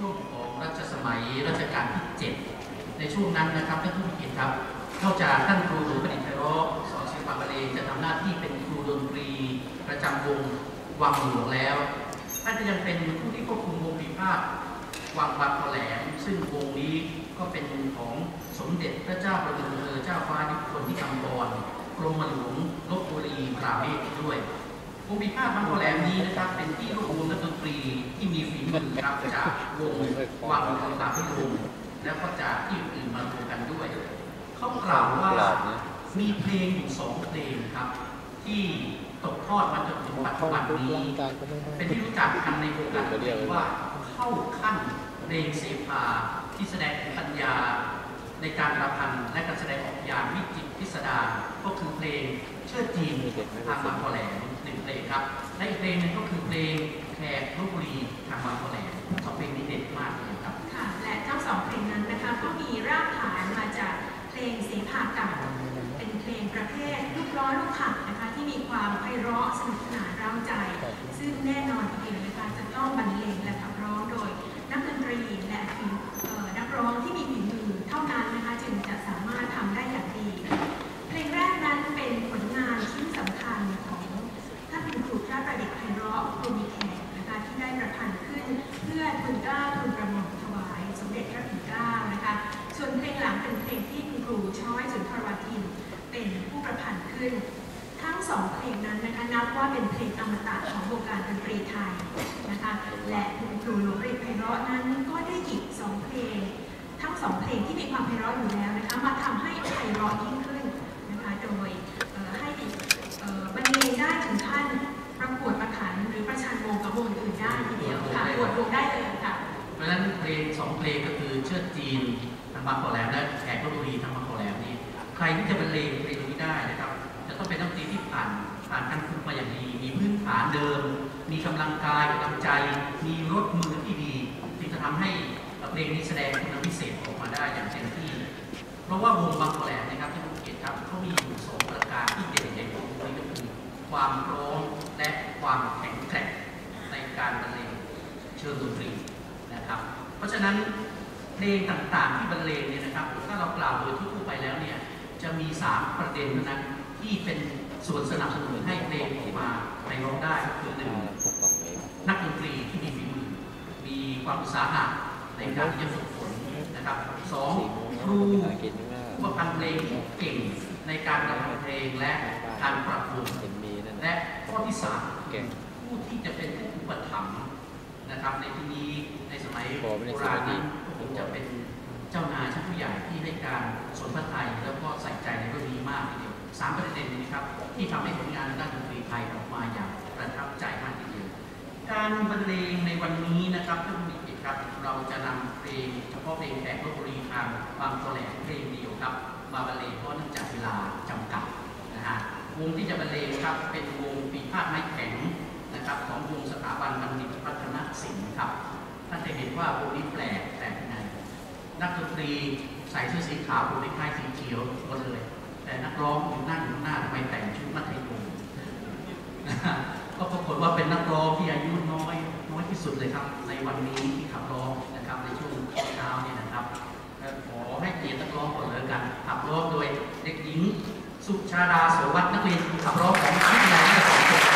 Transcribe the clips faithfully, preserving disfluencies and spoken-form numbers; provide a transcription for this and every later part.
ช่วงของรัชสมัยรัชกาลที่เจ็ดในช่วงนั้นนะครับท่านผู้มีเกียรติครับนอกจากท่านครูหลวงประดิษฐ์ไพเราะสอนศิลปะบรรเลงจะทำหน้าที่เป็นครูดนตรีประจำวงวังหลวงแล้วท่านก็ยังเป็นผู้ที่ควบคุมวงปีพาทย์วังบางขแหลมซึ่งวงนี้ก็เป็นของสมเด็จพระเจ้าประดิษฐ์เจ้าฟ้านิพนธ์ที่อัมพรกรมหลวงลพบุรีปราเมศด้วยวงปีพาทย์บางขแหลมนี้นะครับเป็นที่รวบรวมนักดนตรีที่มีฝีมือครับจากวงวังหลวงลาพิรุณแล้วก็จากที่อื่นมารวมกันด้วยเขากล่าวว่ามีเพลงอยู่สองเพลงครับที่ตกทอดมาจนถึงปัจจุบันนี้เป็นที่รู้จักกันในวงการเรียกว่าเข้าขั้นเพลงเสภาที่แสดงปัญญาในการประพันธ์และการแสดงออกอย่างวิจิตรพิสดารก็คือเพลงเชิดจีนทางบางขแหลมหนึ่งเพลงครับและอีกเพลงหนึ่งก็คือเพลงแขกลพบุรีทางบางขแหลมสองเพลงนี้เด็ดมากเลยครับค่ะและทั้งสองเพลงนั้นนะคะก็มีรากฐานมาจากเพลงเสภาเก่าเป็นเพลงประเภทลูกล้อลูกขับนะคะที่มีความไพเราะสนุกสนานเร้าใจซึ่งแน่นอนทีเดียวนะคะจะต้องบรรเลงและขับร้องโดยนักดนตรีและนักร้องที่มีฝีมือเท่านั้นนะคะจึงจะสามารถทำได้อย่างดีเพลงแรกนั้นเป็นผลงานชิ้นสำคัญของท่านครูพระประดิษฐ์ไพเราะครูมีแขกนะคะที่ได้ประพันธ์ขึ้นเพื่อทูลเกล้าทูลกระหม่อมถวายสมเด็จพระปิ่นเกล้านะคะส่วนเพลงหลังเป็นเพลงที่คุณครูช้อยสุนทรวทินเป็นผู้ประพันธ์ขึ้นทั้งสองเพลงนั้นนะคะนับว่าเป็นเพลงอมตะของวงการดนตรีไทยนะคะและคุณครูหลวงประดิษฐ์ไพเราะนั้นก็ได้หยิบสองเพลงทั้งสองเพลงที่มีความไพเราะอยู่แล้วนะคะมาทำให้ไพเราะยิ่งขึ้นนะคะโดยให้บรรเลงได้ถึงขั้นประกวดประขันหรือประชันวงกับวงอื่นได้ทีเดียวค่ะประกวดวงได้เลยค่ะเพราะฉะนั้นเพลงสองเพลงก็คือเชิดจีนทางบางขแหลมและแขกลพบุรีทางบางขแหลมนี่ใครที่จะบรรเลงเพลงนี้ได้นะครับจะต้องเป็นนักดนตรีที่ผ่านผ่านการฝึกมาอย่างดีมีพื้นฐานเดิมมีกำลังกายกำลังใจมีรถมือที่ดีที่จะทำให้เพลงนี้แสดงคุณพิเศษออกมาได้อย่างเต็มที่เพราะว่าวงบางขแหลมนะครับที่ผมเกียรติครับเขามีอยู่สองประการที่เด่นๆของวงนี้ก็คือความร้องและความแข็งแกร่งในการบรรเลงเชิงดนตรีนะครับเพราะฉะนั้นเพลงต่างๆที่บรรเลงเนี่ยนะครับถ้าเรากล่าวโดยทั่วไปแล้วเนี่ยจะมีสามประเด็นเท่านั้นที่เป็นส่วนสนับสนุนให้เพลงออกมาในร้องได้ก็คือหนึ่งนักดนตรีที่มีฝีมือมีความอุตสาหะในการที่จะฝึกฝนนะครับสองครูผู้ประพันธ์เพลงที่เก่งในการประพันธ์เพลงและการปรับปรุงและข้อที่สามผู้ที่จะเป็นผู้อุปถัมภ์นะครับในที่นี้ในสมัยโบราณนั้นผมจะเป็นเจ้านายชั้นผู้ใหญ่ที่ให้การสนพระทัยแล้วก็ใส่ใจในเรื่องนี้มากทีเดียวสามประเด็นนี้ครับที่ทำให้ผลงานด้านดนตรีไทยออกมาอย่างประทับใจมากทีเดียวการบรรเลงในวันนี้นะครับท่านผู้มีเกียรติครับเราจะนำเพลงเฉพาะเพลงแขกลพบุรีทางบางขแหลมเพลงเดียวครับมาบรรเลงเพราะเนื่องจากเวลาจำกัดนะฮะวงที่จะบรรเลงครับเป็นวงปีพาทย์ไม้แข็งนะครับของวงสถาบันบัณฑิตพัฒนศิลป์ครับท่านจะเห็นว่าวงนี้แปลกแต่ยังไงนักดนตรีใส่เสื้อสีขาวผมไม่คล้ายสีเขียวหมดเลยแต่นักร้องอยู่นั่งอยู่หน้าทำไมแต่งชุดมัธยมก็ปรากฏว่าเป็นนักร้องที่อายุน้อยน้อยที่สุดเลยครับในวันนี้ที่ขับร้องนะครับในช่วงเช้านี่นะครับขอให้เกียรตินักร้องก่อนเลยกันขับร้องโดยเด็กหญิงสุชาดาโสวัฒน์นักเรียนขับร้องของวิทยาลัยสองคน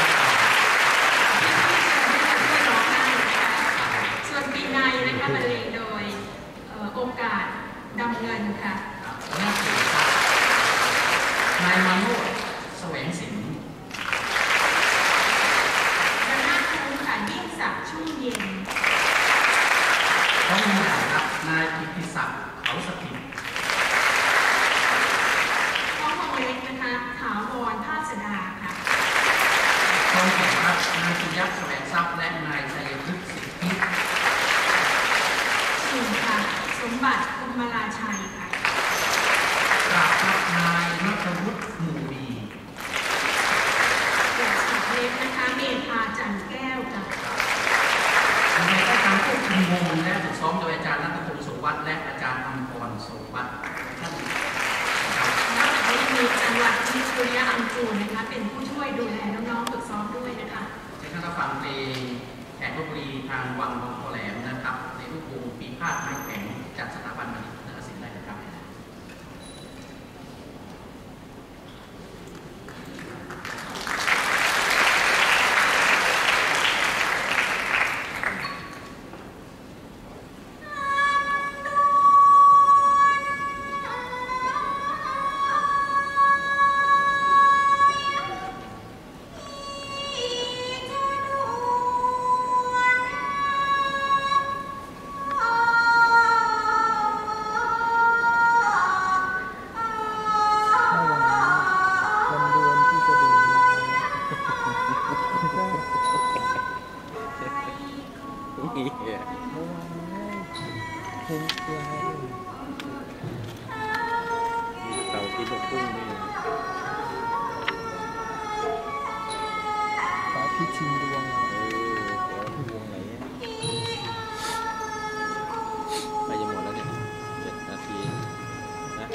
ส่วนปีในนะคะบรรเลงโดยโอกาสดำเงินค่ะนายมาโนดแสวงสินคณะครูค่ะยิ่งศักดิ์ชุ่มเย็นต้องมีครับนายกิติศักดิ์เขาสถิตห้องห้องเล็กนะคะถาวรภาสดาค่ะต้องแข่งครับนายสุยักษ์แสวงทรัพย์และนายชัยพฤกษ์สิทธิสุนค่ะสมบัติกุมราชัยค่ะกราบครับนายนัทวุฒิหมู่ดีเด็กสิบเล็กนะคะเมธาจันแก้วค่ะในการควบคุมวงและฝึกซ้อมโดยอาจารย์นัทพงศ์โสวัฒน์และอาจารย์อัมพรโสวัฒน์ท่านนอกจากนี้มีจังหวัดวิทยาอังกูลนะคะเป็นผู้ช่วยดูแลน้องๆฝึกซ้อมด้วยนะคะใช้คำฟังเพลงแขกลพบุรีทางวังบางขแหลมนะครับในรูปวงพาดไม้แข็งจากสถาบันบัณฑิตนรสิงห์ได้เลยครับเต่ากินลูกกุ้งนี่ฟ้าพิชิงดวงเออดวงไหนไปจะหมดแล้วเนี่ยเจ็ดนาทีนะ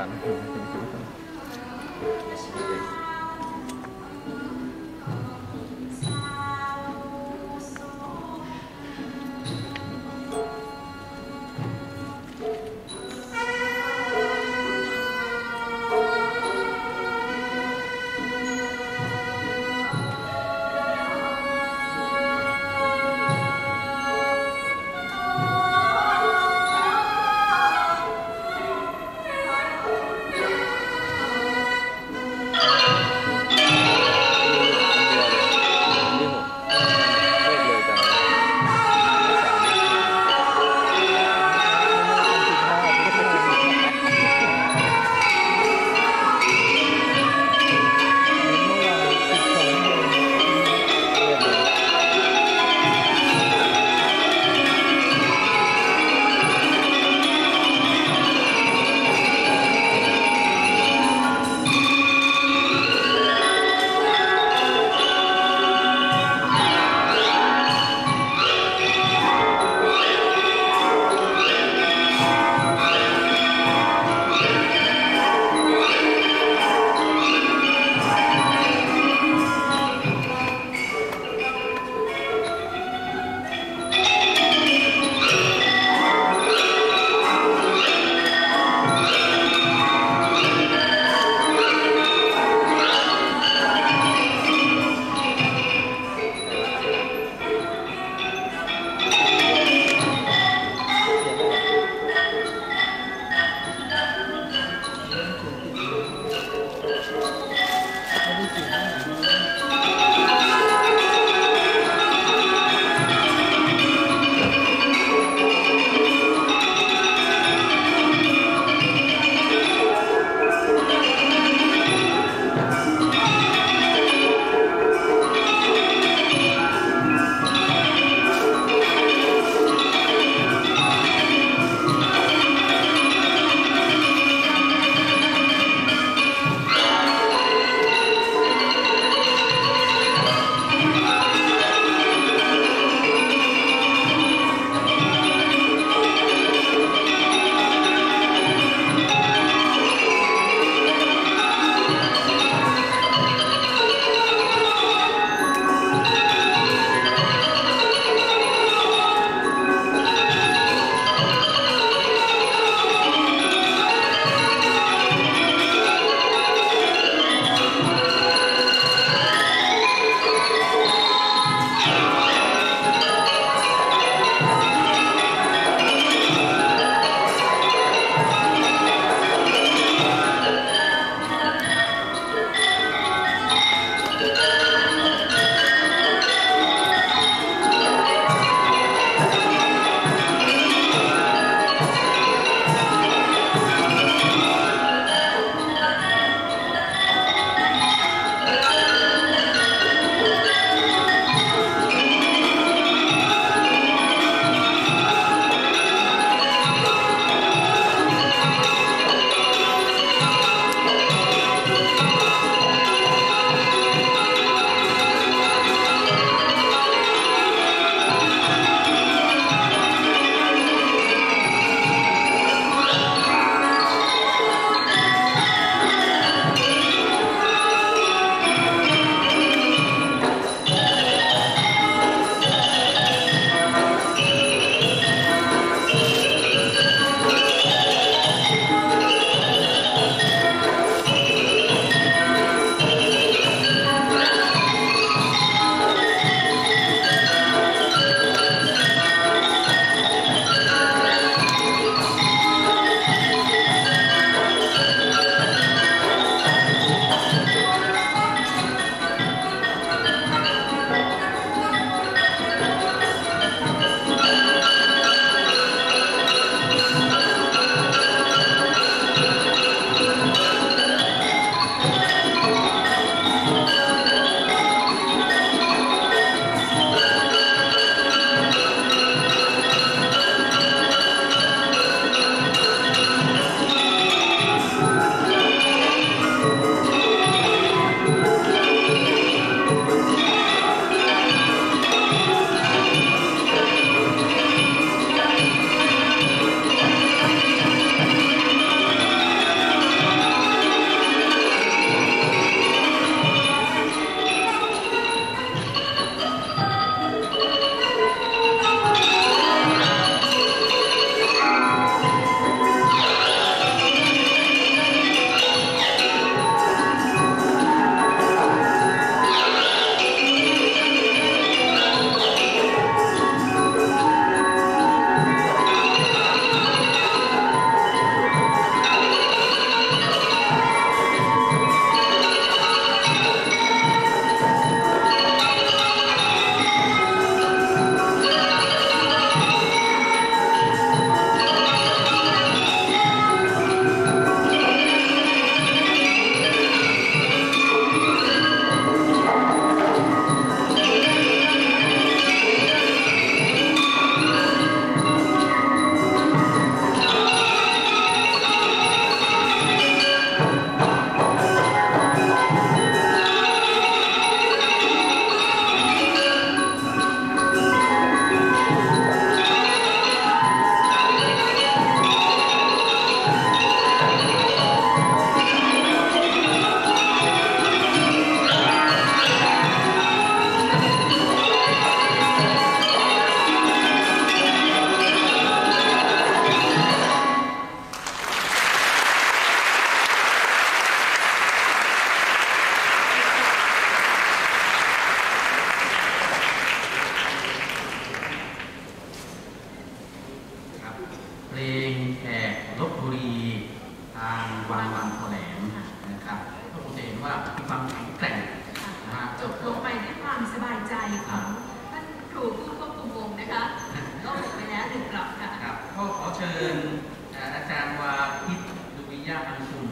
ข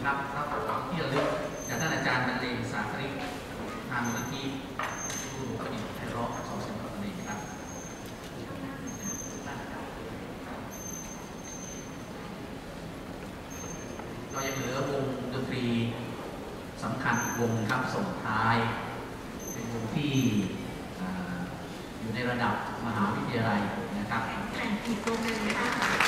นะครับรับของที่ระลึกจากท่านอาจารย์บรรเลงสาคริกนามเมื่อกี้ผู้ประดิษฐ์ไพเราะสองเสียงบรรเลงครับเรายังเหลือวงดนตรีสำคัญอีกวงครับส่งท้ายเป็นวงที่อยู่ในระดับมหาวิทยาลัยนะครับแข่งอีกวงหนึ่งนะคะ